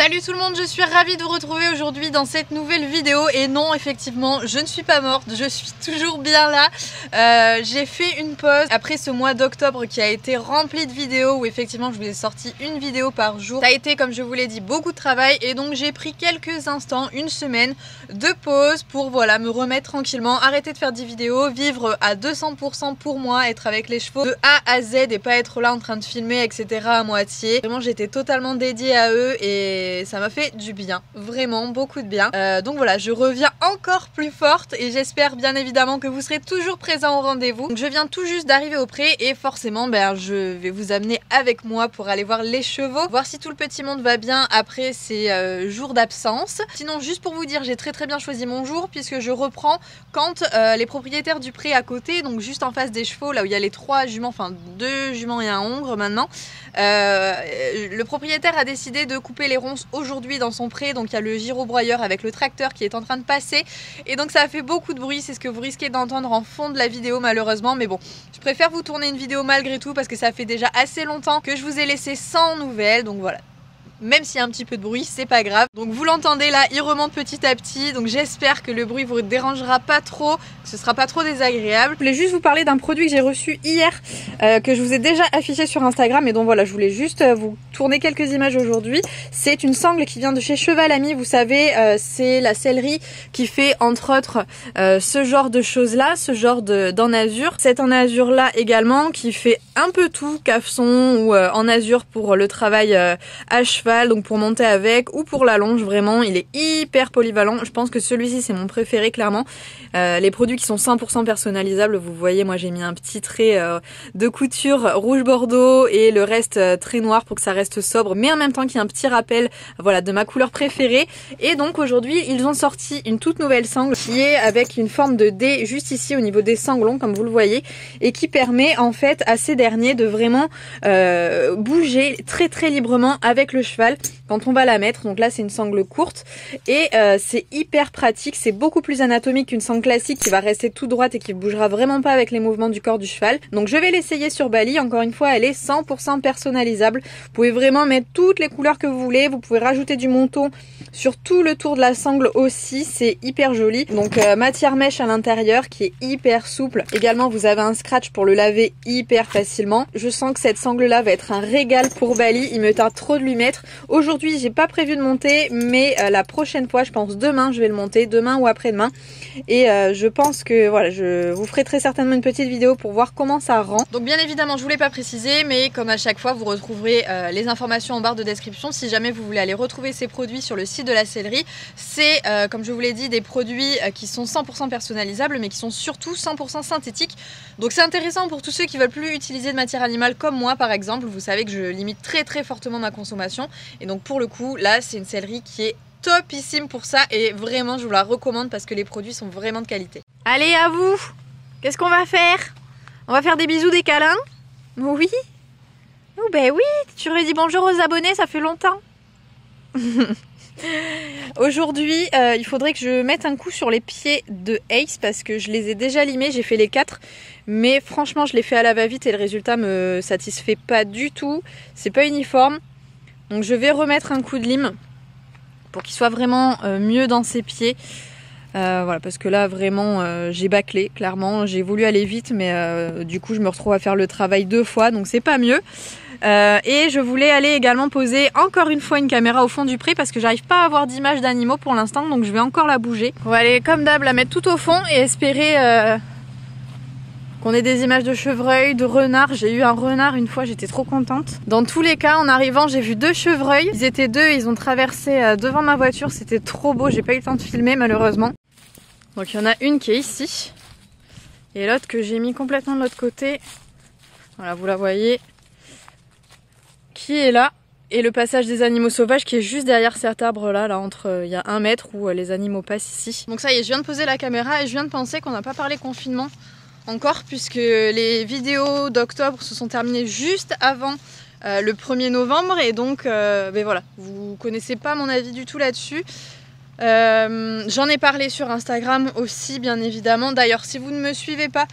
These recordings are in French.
Salut tout le monde, je suis ravie de vous retrouver aujourd'hui dans cette nouvelle vidéo. Et non, effectivement, je ne suis pas morte, je suis toujours bien là. J'ai fait une pause après ce mois d'octobre qui a été rempli de vidéos où effectivement je vous ai sorti une vidéo par jour. Ça a été, comme je vous l'ai dit, beaucoup de travail et donc j'ai pris quelques instants, une semaine de pause pour voilà, me remettre tranquillement, arrêter de faire des vidéos, vivre à 200% pour moi, être avec les chevaux de A à Z et pas être là en train de filmer, etc. à moitié. Vraiment, j'étais totalement dédiée à eux et ça m'a fait du bien, vraiment beaucoup de bien. Donc voilà, je reviens encore plus forte et j'espère bien évidemment que vous serez toujours présents au rendez-vous. Donc je viens tout juste d'arriver au pré et forcément je vais vous amener avec moi pour aller voir les chevaux, voir si tout le petit monde va bien après ces jours d'absence. Sinon, juste pour vous dire, j'ai très bien choisi mon jour puisque je reprends quand les propriétaires du pré à côté, donc juste en face des chevaux, là où il y a les 3 juments, enfin 2 juments et un hongre maintenant, le propriétaire a décidé de couper les ronces aujourd'hui dans son pré. Donc il y a le gyrobroyeur avec le tracteur qui est en train de passer et donc ça a fait beaucoup de bruit. C'est ce que vous risquez d'entendre en fond de la vidéo malheureusement, mais bon, je préfère vous tourner une vidéo malgré tout parce que ça fait déjà assez longtemps que je vous ai laissé sans nouvelles. Donc voilà, même s'il y a un petit peu de bruit, c'est pas grave. Donc vous l'entendez là, il remonte petit à petit. Donc j'espère que le bruit vous dérangera pas trop, que ce sera pas trop désagréable. Je voulais juste vous parler d'un produit que j'ai reçu hier, que je vous ai déjà affiché sur Instagram. Et donc voilà, je voulais juste vous tourner quelques images aujourd'hui. C'est une sangle qui vient de chez Cheval Ami. Vous savez, c'est la sellerie qui fait entre autres ce genre de choses là, ce genre d'en azur. Cette en azur là également qui fait un peu tout, cafson ou en azur pour le travail à cheval, donc pour monter avec ou pour la longe. Vraiment, il est hyper polyvalent. Je pense que celui-ci c'est mon préféré clairement. Les produits qui sont 100% personnalisables, vous voyez, moi j'ai mis un petit trait de couture rouge bordeaux et le reste très noir pour que ça reste sobre, mais en même temps qu'il y ait un petit rappel, voilà, de ma couleur préférée. Et donc aujourd'hui ils ont sorti une toute nouvelle sangle qui est avec une forme de dé juste ici au niveau des sanglons comme vous le voyez, et qui permet en fait à ces derniers de vraiment bouger très librement avec le cheval quand on va la mettre. Donc là c'est une sangle courte et c'est hyper pratique, c'est beaucoup plus anatomique qu'une sangle classique qui va rester tout droite et qui bougera vraiment pas avec les mouvements du corps du cheval. Donc je vais l'essayer sur Bali. Encore une fois, elle est 100% personnalisable. Vous pouvez vraiment mettre toutes les couleurs que vous voulez, vous pouvez rajouter du monton sur tout le tour de la sangle aussi, c'est hyper joli. Donc matière mèche à l'intérieur qui est hyper souple. Également vous avez un scratch pour le laver hyper facilement. Je sens que cette sangle là va être un régal pour Bali, il me tarde trop de lui mettre. Aujourd'hui j'ai pas prévu de monter, mais la prochaine fois, je pense demain je vais le monter, demain ou après-demain. Et je pense que voilà, je vous ferai très certainement une petite vidéo pour voir comment ça rend. Donc bien évidemment je vous l'ai pas précisé, mais comme à chaque fois vous retrouverez les informations en barre de description si jamais vous voulez aller retrouver ces produits sur le site de la sellerie. C'est comme je vous l'ai dit des produits qui sont 100% personnalisables mais qui sont surtout 100% synthétiques. Donc c'est intéressant pour tous ceux qui veulent plus utiliser de matière animale comme moi par exemple. Vous savez que je limite très fortement ma consommation et donc pour le coup là c'est une sellerie qui est topissime pour ça et vraiment je vous la recommande parce que les produits sont vraiment de qualité. Allez, à vous! Qu'est-ce qu'on va faire? On va faire des bisous, des câlins? Oui? Oh ben oui, tu aurais dit bonjour aux abonnés, ça fait longtemps. Aujourd'hui, il faudrait que je mette un coup sur les pieds de Ace parce que je les ai déjà limés, j'ai fait les 4. Mais franchement, je les fais à la va-vite et le résultat me satisfait pas du tout. C'est pas uniforme. Donc je vais remettre un coup de lime pour qu'il soit vraiment mieux dans ses pieds. Voilà, parce que là vraiment j'ai bâclé, clairement. J'ai voulu aller vite mais du coup je me retrouve à faire le travail 2 fois, donc c'est pas mieux. Et je voulais aller également poser encore une fois une caméra au fond du pré parce que j'arrive pas à avoir d'image d'animaux pour l'instant, donc je vais encore la bouger. On va aller comme d'hab la mettre tout au fond et espérer qu'on ait des images de chevreuil, de renard. J'ai eu un renard une fois, j'étais trop contente. Dans tous les cas, en arrivant, j'ai vu 2 chevreuils. Ils étaient 2, ils ont traversé devant ma voiture, c'était trop beau. J'ai pas eu le temps de filmer malheureusement. Donc il y en a une qui est ici et l'autre que j'ai mis complètement de l'autre côté. Voilà, vous la voyez, qui est là. Et le passage des animaux sauvages qui est juste derrière cet arbre là, entre il y a 1 mètre où les animaux passent ici. Donc ça y est, je viens de poser la caméra et je viens de penser qu'on n'a pas parlé confinement encore puisque les vidéos d'octobre se sont terminées juste avant le 1er novembre et donc ben voilà, vous connaissez pas mon avis du tout là-dessus. J'en ai parlé sur Instagram aussi bien évidemment. D'ailleurs si vous ne me suivez pas,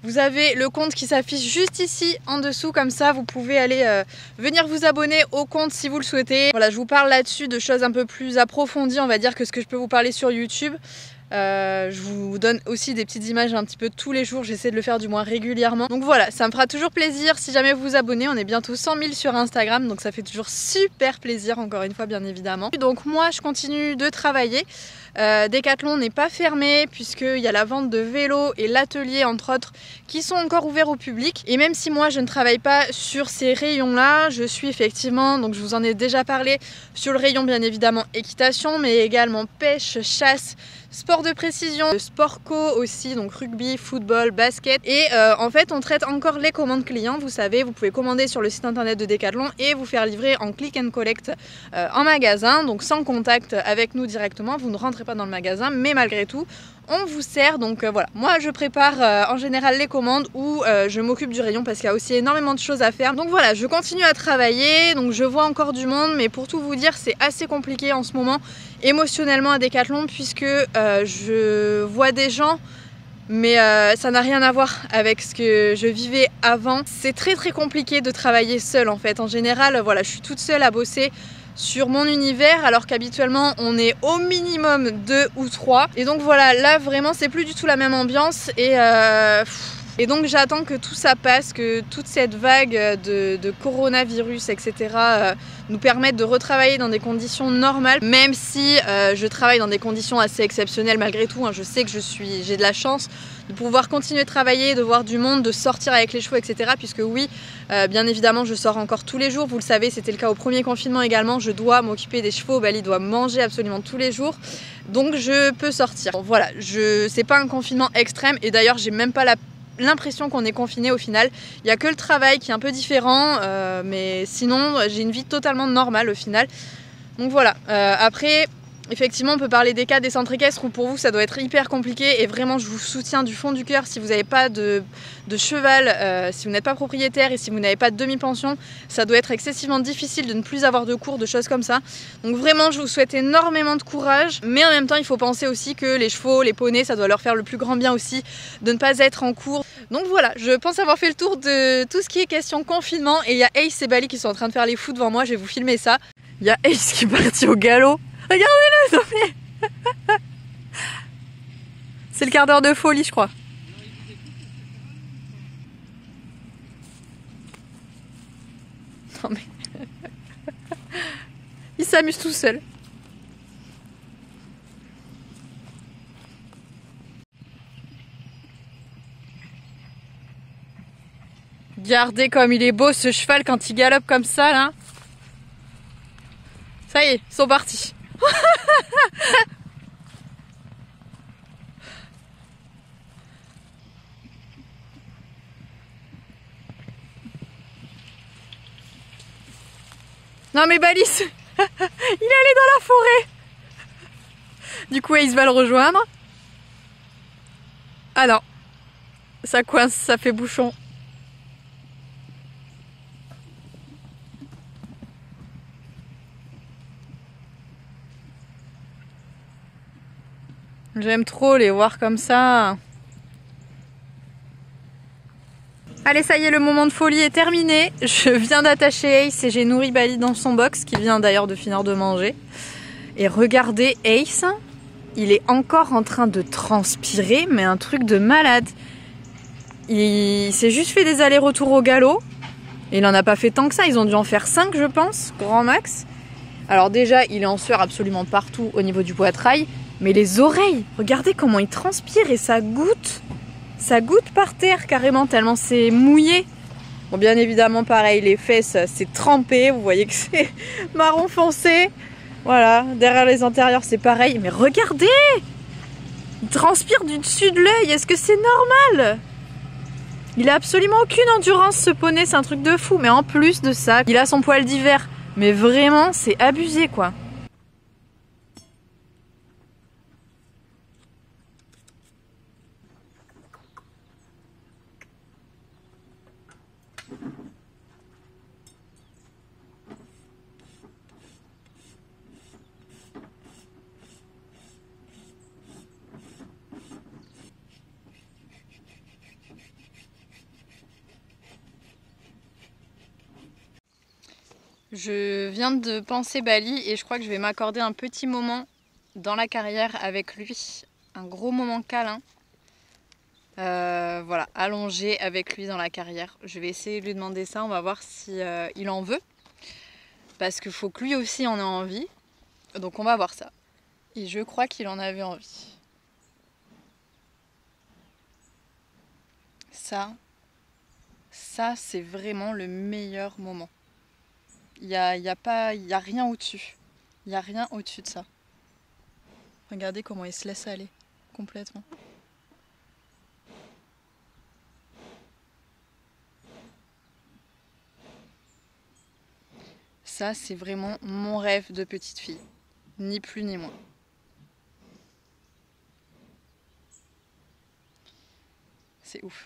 Vous avez le compte qui s'affiche juste ici en dessous, comme ça vous pouvez aller venir vous abonner au compte si vous le souhaitez. Voilà, je vous parle là-dessus de choses un peu plus approfondies, on va dire, que ce que je peux vous parler sur YouTube. Je vous donne aussi des petites images un petit peu tous les jours, j'essaie de le faire du moins régulièrement. Donc voilà, ça me fera toujours plaisir si jamais vous vous abonnez. On est bientôt 100 000 sur Instagram, donc ça fait toujours super plaisir, encore une fois, bien évidemment. Donc moi je continue de travailler. Decathlon n'est pas fermé puisqu'il y a la vente de vélos et l'atelier entre autres qui sont encore ouverts au public. Et même si moi je ne travaille pas sur ces rayons là, je suis effectivement, donc je vous en ai déjà parlé, sur le rayon bien évidemment équitation, mais également pêche, chasse, sport de précision, sport co aussi, donc rugby, football, basket. Et en fait on traite encore les commandes clients. Vous savez, vous pouvez commander sur le site internet de Decathlon et vous faire livrer en click and collect en magasin, donc sans contact avec nous directement. Vous ne rentrez pas dans le magasin, mais malgré tout on vous sert. Donc voilà, moi je prépare en général les commandes ou je m'occupe du rayon parce qu'il y a aussi énormément de choses à faire. Donc voilà, je continue à travailler, donc je vois encore du monde, mais pour tout vous dire c'est assez compliqué en ce moment émotionnellement à Decathlon puisque je vois des gens, mais ça n'a rien à voir avec ce que je vivais avant. C'est très compliqué de travailler seule en fait. En général, voilà, je suis toute seule à bosser sur mon univers alors qu'habituellement on est au minimum 2 ou 3. Et donc voilà, là vraiment c'est plus du tout la même ambiance et donc j'attends que tout ça passe, que toute cette vague de coronavirus, etc. nous permette de retravailler dans des conditions normales, même si je travaille dans des conditions assez exceptionnelles malgré tout. Hein. Je sais que j'ai de la chance de pouvoir continuer de travailler, de voir du monde, de sortir avec les chevaux, etc. Puisque oui, bien évidemment, je sors encore tous les jours. Vous le savez, c'était le cas au premier confinement également. Je dois m'occuper des chevaux. Bali doit manger absolument tous les jours. Donc je peux sortir. Bon, voilà, c'est pas un confinement extrême. Et d'ailleurs, j'ai même pas l'impression qu'on est confiné au final. Il n'y a que le travail qui est un peu différent. Mais sinon, j'ai une vie totalement normale au final. Donc voilà. Après... Effectivement, on peut parler des cas des centres équestres où pour vous ça doit être hyper compliqué et vraiment je vous soutiens du fond du cœur. Si vous n'avez pas de cheval, si vous n'êtes pas propriétaire et si vous n'avez pas de demi-pension, ça doit être excessivement difficile de ne plus avoir de cours, de choses comme ça. Donc vraiment je vous souhaite énormément de courage, mais en même temps il faut penser aussi que les chevaux, les poneys, ça doit leur faire le plus grand bien aussi de ne pas être en cours. Donc voilà, je pense avoir fait le tour de tout ce qui est question confinement et il y a Ace et Bali qui sont en train de faire les fous devant moi, je vais vous filmer ça. Il y a Ace qui est parti au galop. Regardez-le, s'il vous plaît. C'est le quart d'heure de folie, je crois. Non mais... Il s'amuse tout seul. Regardez comme il est beau ce cheval quand il galope comme ça, là. Ça y est, ils sont partis. Non mais Balis, il est allé dans la forêt. Du coup, Ace va le rejoindre. Ah non, ça coince, ça fait bouchon. J'aime trop les voir comme ça. Allez, ça y est, le moment de folie est terminé. Je viens d'attacher Ace et j'ai nourri Bali dans son box, qui vient d'ailleurs de finir de manger. Et regardez Ace, il est encore en train de transpirer, mais un truc de malade. Il s'est juste fait des allers-retours au galop. Et il en a pas fait tant que ça, ils ont dû en faire 5 je pense, grand max. Alors déjà, il est en sueur absolument partout au niveau du poitrail. Mais les oreilles, regardez comment il transpire et ça goutte. Ça goutte par terre carrément tellement c'est mouillé. Bon, bien évidemment pareil, les fesses c'est trempé. Vous voyez que c'est marron foncé. Voilà, derrière les antérieurs c'est pareil. Mais regardez, il transpire du dessus de l'œil. Est-ce que c'est normal? Il a absolument aucune endurance ce poney, c'est un truc de fou. Mais en plus de ça, il a son poil d'hiver. Mais vraiment, c'est abusé quoi. Je viens de penser Bali et je crois que je vais m'accorder un petit moment dans la carrière avec lui. Un gros moment câlin. Voilà, allongé avec lui dans la carrière. Je vais essayer de lui demander ça, on va voir si il en veut. Parce qu'il faut que lui aussi en ait envie. Donc on va voir ça. Et je crois qu'il en avait envie. Ça c'est vraiment le meilleur moment. Il y a rien au-dessus. Il n'y a rien au-dessus de ça. Regardez comment il se laisse aller complètement. Ça, c'est vraiment mon rêve de petite fille. Ni plus ni moins. C'est ouf.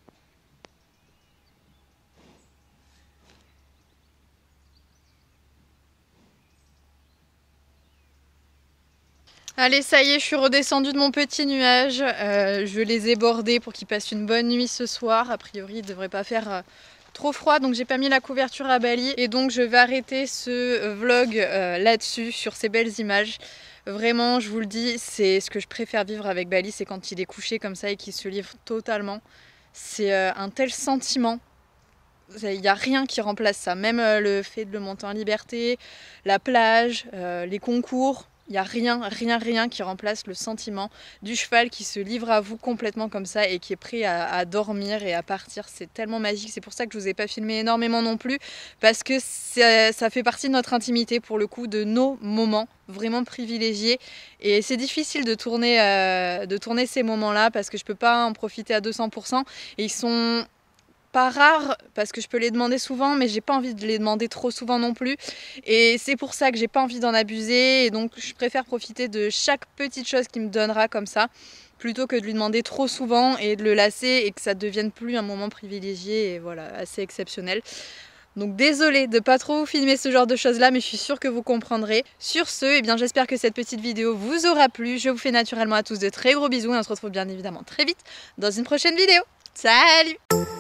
Allez, ça y est, je suis redescendue de mon petit nuage. Je les ai bordés pour qu'ils passent une bonne nuit ce soir. A priori, il ne devrait pas faire trop froid, donc j'ai pas mis la couverture à Bali. Et donc, je vais arrêter ce vlog là-dessus, sur ces belles images. Vraiment, je vous le dis, c'est ce que je préfère vivre avec Bali, c'est quand il est couché comme ça et qu'il se livre totalement. C'est un tel sentiment. Il n'y a rien qui remplace ça. Même le fait de le monter en liberté, la plage, les concours. Il n'y a rien qui remplace le sentiment du cheval qui se livre à vous complètement comme ça et qui est prêt à dormir et à partir. C'est tellement magique. C'est pour ça que je ne vous ai pas filmé énormément non plus. Parce que ça fait partie de notre intimité, pour le coup, de nos moments vraiment privilégiés. Et c'est difficile de tourner ces moments-là parce que je ne peux pas en profiter à 200%. Et ils sont pas rares parce que je peux les demander souvent, mais j'ai pas envie de les demander trop souvent non plus, et c'est pour ça que j'ai pas envie d'en abuser, et donc je préfère profiter de chaque petite chose qu'il me donnera comme ça plutôt que de lui demander trop souvent et de le lasser et que ça devienne plus un moment privilégié et voilà, assez exceptionnel. Donc désolée de pas trop vous filmer ce genre de choses là, mais je suis sûre que vous comprendrez. Sur ce, eh bien j'espère que cette petite vidéo vous aura plu. Je vous fais naturellement à tous de très gros bisous et on se retrouve bien évidemment très vite dans une prochaine vidéo. Salut!